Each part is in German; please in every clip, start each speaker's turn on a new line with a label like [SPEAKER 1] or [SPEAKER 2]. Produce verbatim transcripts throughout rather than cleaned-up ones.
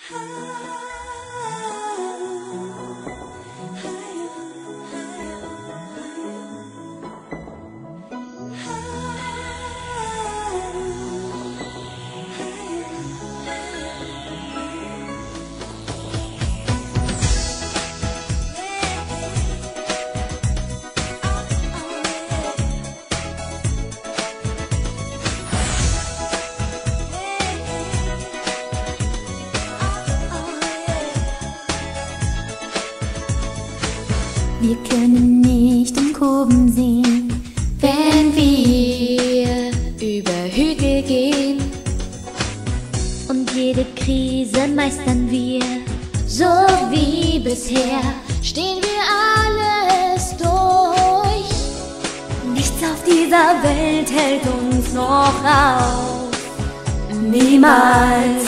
[SPEAKER 1] Wir können nicht in Kurven sehen,
[SPEAKER 2] wenn wir über Hügel gehen.
[SPEAKER 1] Und jede Krise meistern wir,
[SPEAKER 2] so wie bisher stehen wir alles durch.
[SPEAKER 1] Nichts auf dieser Welt hält uns noch auf, niemals.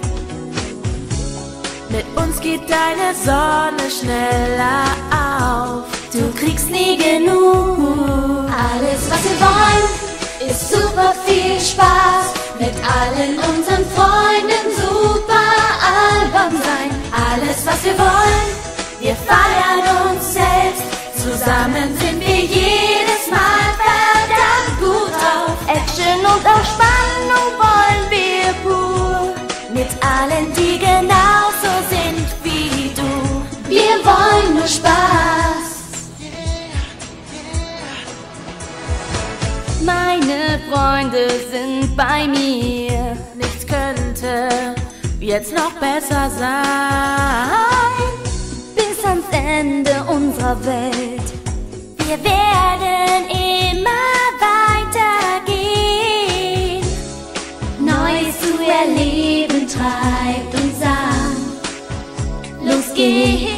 [SPEAKER 3] Mit uns geht deine Sonne schneller auf.
[SPEAKER 1] Du kriegst nie genug.
[SPEAKER 2] Alles, was wir wollen, ist super viel Spaß. Mit allen unseren Freunden super albern sein.
[SPEAKER 3] Alles, was wir wollen, wir feiern uns selbst. Zusammen sind wir jedes Mal verdammt gut drauf.
[SPEAKER 1] Action und auch Spannung wollen wir pur. Mit allen, die genauso sind wie du.
[SPEAKER 2] Wir wollen nur Spaß.
[SPEAKER 1] Meine Freunde sind bei mir.
[SPEAKER 3] Nichts könnte jetzt noch besser sein.
[SPEAKER 1] Bis ans Ende unserer Welt. Wir werden immer weitergehen.
[SPEAKER 2] Neues zu erleben treibt uns an.
[SPEAKER 1] Los geht's.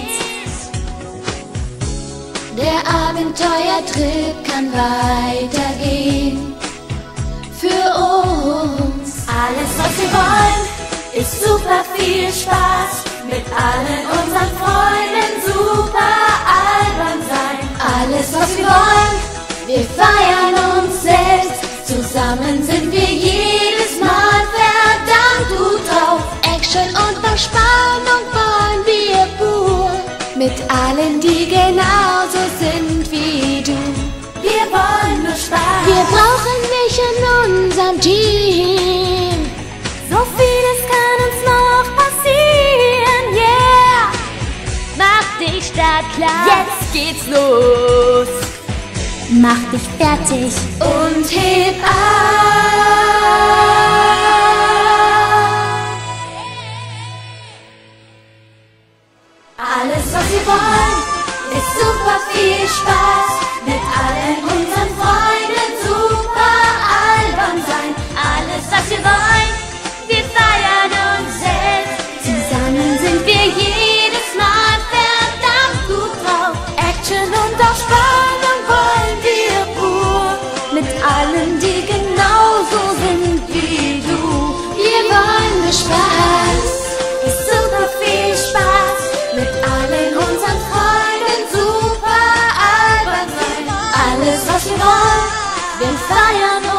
[SPEAKER 2] Der Abenteuertrip kann weitergehen. Für uns.
[SPEAKER 3] Alles, was wir wollen, ist super viel Spaß. Mit allen unseren Freunden super albern sein.
[SPEAKER 2] Alles, was wir wollen, wir feiern uns selbst. Zusammen sind wir jedes Mal verdammt gut drauf. Action und noch Spannung wollen wir pur. Mit allen, die genauso sind wie du.
[SPEAKER 3] Wir wollen nur Spaß.
[SPEAKER 2] Wir brauchen dich in unserem Team.
[SPEAKER 1] So vieles kann uns noch passieren, yeah. Mach dich stark klar.
[SPEAKER 3] Jetzt geht's los.
[SPEAKER 1] Mach dich fertig
[SPEAKER 2] Und heb ab.
[SPEAKER 3] Alles, was wir wollen, ist super viel Spaß. Mit allen unseren Freunden super albern sein. Alles, was wir wollen, wir feiern uns selbst.
[SPEAKER 1] Zusammen sind wir
[SPEAKER 3] jedes Mal verdammt gut drauf. Action und auch Spannung wollen wir pur.
[SPEAKER 1] mit allen, die genauso sind wie du.
[SPEAKER 2] Wir wollen nur Spaß.
[SPEAKER 3] Ist super viel Spaß. Mit allen unseren Freunden super albern sein.
[SPEAKER 2] Alles, was wir wollen,
[SPEAKER 3] Wir feiern